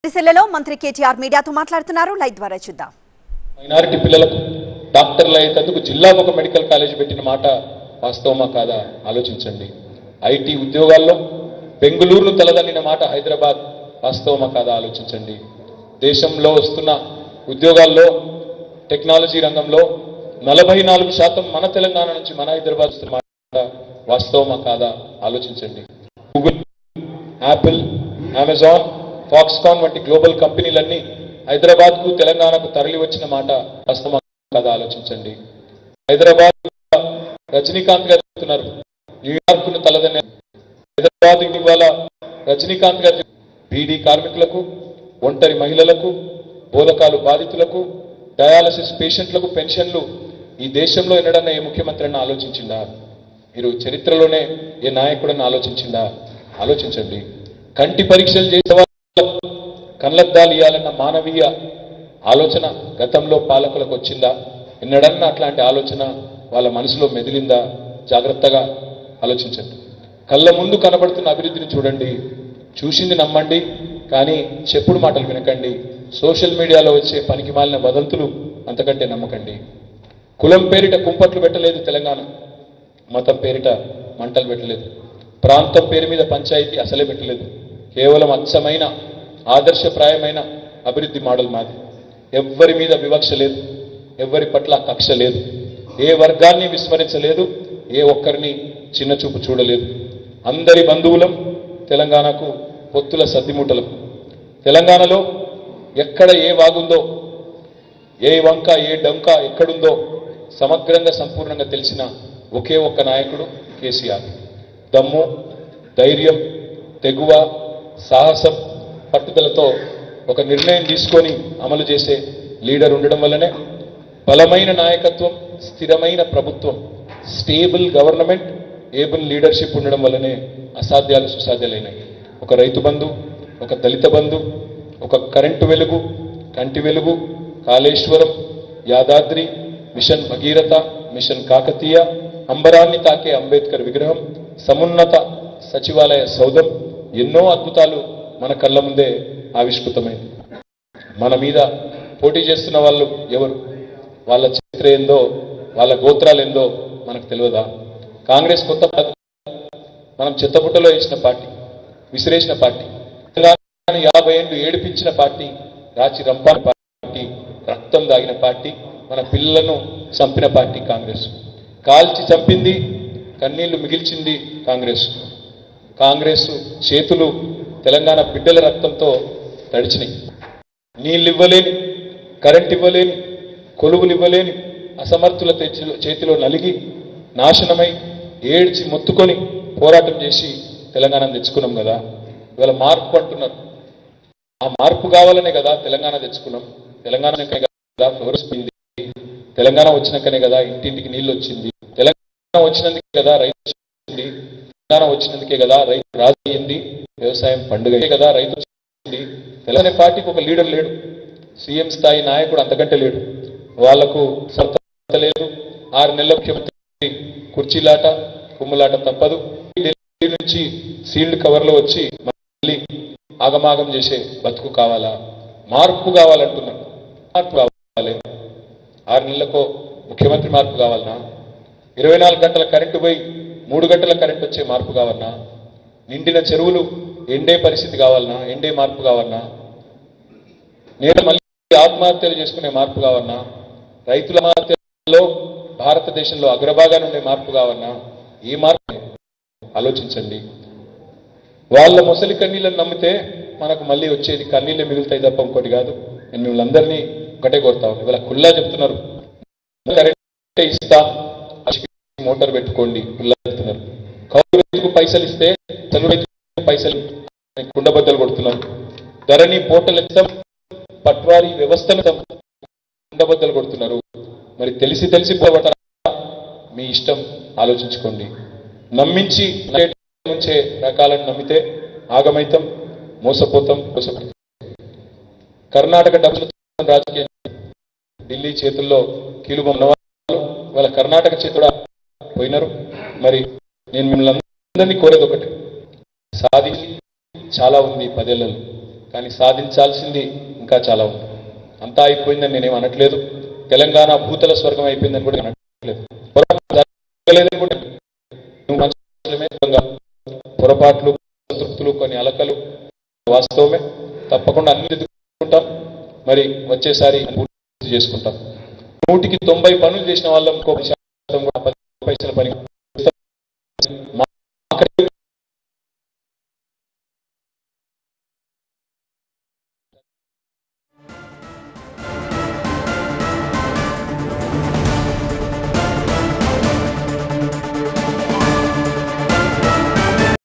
సిరిసిల్లలో మంత్రి కేటీఆర్ మీడియాతో మాట్లాడుతున్నారు. లైవ్ ద్వారా చూద్దాం. మైనారిటీ పిల్లలకు డాక్టర్లు అయ్యేందుకు జిల్లాకు ఒక మెడికల్ కాలేజ్ పెట్టిన మాట వాస్తవమా కాదా ఆలోచించండి. ఐటీ ఉద్యోగాల్లో బెంగళూరును తలదన్నిన మాట హైదరాబాద్ వాస్తవమా కాదా ఆలోచించండి. దేశంలో వస్తున్న ఉద్యోగాల్లో టెక్నాలజీ రంగంలో 44% మన తెలంగాణ నుంచి మన హైదరాబాద్ వస్తున్న మాట వాస్తవమా కాదా ఆలోచించండి. గూగుల్, యాపిల్, అమెజాన్, ఫాక్స్కాన్ వంటి గ్లోబల్ కంపెనీలన్నీ హైదరాబాద్కు తెలంగాణకు తరలి వచ్చిన మాట వాస్తవమా కాదా ఆలోచించండి. హైదరాబాద్ రజనీకాంత్ గారు చెప్తున్నారు, న్యూయార్క్ను తలదన్నే హైదరాబాద్ ఇవాళ రజనీకాంత్ గారు బీడీ కార్మికులకు, ఒంటరి మహిళలకు, బోధకాలు బాధితులకు, డయాలసిస్ పేషెంట్లకు పెన్షన్లు ఈ దేశంలో ఎన్నడన్నా ఏ ముఖ్యమంత్రి అన్న ఆలోచించిందా? మీరు చరిత్రలోనే ఏ నాయకుడన్నా ఆలోచించిందా? ఆలోచించండి. కంటి పరీక్షలు చేసే కళ్ళద్దాలు ఇవ్వాలన్న మానవీయ ఆలోచన గతంలో పాలకులకు వచ్చిందా? ఎన్నడన్నా అట్లాంటి ఆలోచన వాళ్ళ మనసులో మెదిలిందా? జాగ్రత్తగా ఆలోచించండి. కళ్ళ ముందు కనబడుతున్న అభివృద్ధిని చూడండి, చూసింది నమ్మండి, కానీ చెప్పుడు మాటలు వినకండి. సోషల్ మీడియాలో వచ్చే పనికి మాలిన వదంతులు అంతకంటే నమ్మకండి. కులం పేరిట కుంపట్లు పెట్టలేదు తెలంగాణ, మతం పేరిట మంటలు పెట్టలేదు, ప్రాంతం పేరు మీద పంచాయతీ అసలే పెట్టలేదు. కేవలం అచ్చమైన ఆదర్శప్రాయమైన అభివృద్ధి మోడల్ మాది. ఎవ్వరి మీద వివక్ష లేదు, ఎవ్వరి పట్ల కక్ష లేదు, ఏ వర్గాన్ని విస్మరించలేదు, ఏ ఒక్కరిని చిన్నచూపు చూడలేదు. అందరి బంధువులం, తెలంగాణకు పొత్తుల సద్దిమూటలం. తెలంగాణలో ఎక్కడ ఏ వాగుందో, ఏ వంక ఏ డంక ఎక్కడుందో సమగ్రంగా సంపూర్ణంగా తెలిసిన ఒకే ఒక్క నాయకుడు కేసీఆర్. దమ్ము, ధైర్యం, తెగువ, సాహసం, పట్టుదలతో ఒక నిర్ణయం తీసుకొని అమలు చేసే లీడర్ ఉండడం వల్లనే బలమైన నాయకత్వం, స్థిరమైన ప్రభుత్వం, స్టేబుల్ గవర్నమెంట్, ఏబుల్ లీడర్షిప్ ఉండడం వల్లనే అసాధ్యాలు సుసాధ్యాలైనాయి. ఒక రైతు బంధు, ఒక దళిత బంధు, ఒక కరెంటు వెలుగు, కంటి వెలుగు, కాళేశ్వరం, యాదాద్రి, మిషన్ భగీరథ, మిషన్ కాకతీయ, అంబరాన్ని తాకే అంబేద్కర్ విగ్రహం, సమున్నత సచివాలయ సౌధం, ఎన్నో అద్భుతాలు మన కళ్ళ ముందే ఆవిష్కృతమైంది. మన మీద పోటీ చేస్తున్న వాళ్ళు ఎవరు, వాళ్ళ చరిత్ర ఏందో, వాళ్ళ గోత్రాలు ఏందో మనకు తెలియదా? కాంగ్రెస్ కొత్త మనం చెత్తపుట్టలో వేసిన పార్టీ, విసిరేసిన పార్టీ, తెలంగాణ 50 ఏళ్ళు ఏడిపించిన పార్టీ, రాచి రంపాన పార్టీ, రక్తం దాగిన పార్టీ, మన పిల్లలను చంపిన పార్టీ కాంగ్రెస్. కాల్చి చంపింది, కన్నీళ్లు మిగిల్చింది కాంగ్రెస్. కాంగ్రెస్ చేతులు తెలంగాణ బిడ్డల రక్తంతో తడిచినాయి. నీళ్ళు ఇవ్వలేని, కరెంట్ ఇవ్వలేని, కొలువులు ఇవ్వలేని అసమర్థుల చేతిలో నలిగి నాశనమై ఏడ్చి మొత్తుకొని పోరాటం చేసి తెలంగాణను తెచ్చుకున్నాం కదా. ఇవాళ మార్పు అంటున్నారు, ఆ మార్పు కావాలనే కదా తెలంగాణ తెచ్చుకున్నాం. తెలంగాణ కదా ఫ్లోరస్ పిండి, తెలంగాణ వచ్చినాకనే కదా ఇంటింటికి నీళ్ళు వచ్చింది, తెలంగాణ వచ్చినందుకే కదా రైతు వచ్చింది, తెలంగాణ వచ్చినందుకే కదా రైతు రాజు అయింది, వ్యవసాయం పండుగ కదా రైతు వచ్చింది. తెలంగాణ పార్టీకి ఒక లీడర్ లేడు, సీఎం స్థాయి నాయకుడు అంతకంటే లేడు. వాళ్లకు సొంత లేదు. 6 నెలల ముఖ్యమంత్రి కుర్చీలాట, కుమ్ములాట తప్పదు. ఢిల్లీ నుంచి సీల్డ్ కవర్లో వచ్చి మళ్ళీ ఆగమాగం చేసే బతుకు కావాలా? మార్పు కావాలంటున్నాను. మార్పు కావాలి. 6 నెలలకో ముఖ్యమంత్రి మార్పు కావాలన్నా? 24 గంటల కరెంటు పోయి 3 గంటల కరెంటు వచ్చే మార్పు కావాలన్నా? నిండిన చెరువులు ఎండే పరిస్థితి కావాలన్నా? ఎండే మార్పు కావాలన్నా? నేను మళ్ళీ ఆత్మహత్యలు చేసుకునే మార్పు కావాలన్నా? రైతుల ఆత్మహత్యలో భారతదేశంలో అగ్రభాగాన్ని ఉండే మార్పు కావాలన్నా? ఈ మార్పు ఆలోచించండి. వాళ్ళ ముసలి కన్నీళ్ళని నమ్మితే మనకు మళ్ళీ వచ్చేది కన్నీళ్ళే మిగులుతాయి తప్ప ఇంకోటి కాదు. నేను మిమ్మల్ని అందరినీ ఒకటే కోరుతాను. ఇవాళ కుల్లా చెప్తున్నారు, కరెంట్ ఇస్తా, మోటార్ పెట్టుకోండి, కుల్లా చెప్తున్నారు. కౌలు రైతుకు పైసలు ఇస్తే చదువు రైతుకు పైసలు కుండబద్దలు కొడుతున్నారు. ధరణి పోర్టల్ ఇస్తాం, పట్వారీ వ్యవస్థను కుండబద్దలు కొడుతున్నారు. మరి తెలిసి పోవటారా? మీ ఇష్టం, ఆలోచించుకోండి. నమ్మించి నుంచే రకాలను నమ్మితే ఆగమైతం, మోసపోతాం. కర్ణాటక డబ్బులు రాజకీయ ఢిల్లీ చేతుల్లో కీలుబొమ్మ వాళ్ళు వాళ్ళ కర్ణాటక చేతుడా పోయినారు. మరి నేను మిమ్మల్ని అందరినీ కోరేది ఒకటి, సాధించి చాలా ఉంది 10 ఏళ్లలో. కానీ సాధించాల్సింది ఇంకా చాలా ఉంది. అంతా అయిపోయిందని నేనేం అనట్లేదు. తెలంగాణ భూతల స్వర్గం అయిపోయిందని కూడా అనట్లేదు. జరగలేదని కూడా నువ్వు మనుషులమే, పొరపాట్లు, సంతృప్తులు, కొన్ని అలకలు వాస్తవమే. తప్పకుండా అన్ని ఎదుర్కొంటాం. మరి వచ్చేసారి పూర్తి చేసుకుంటాం. 100కి 90 పనులు చేసిన వాళ్ళం 1% కూడా 10 పైసల పని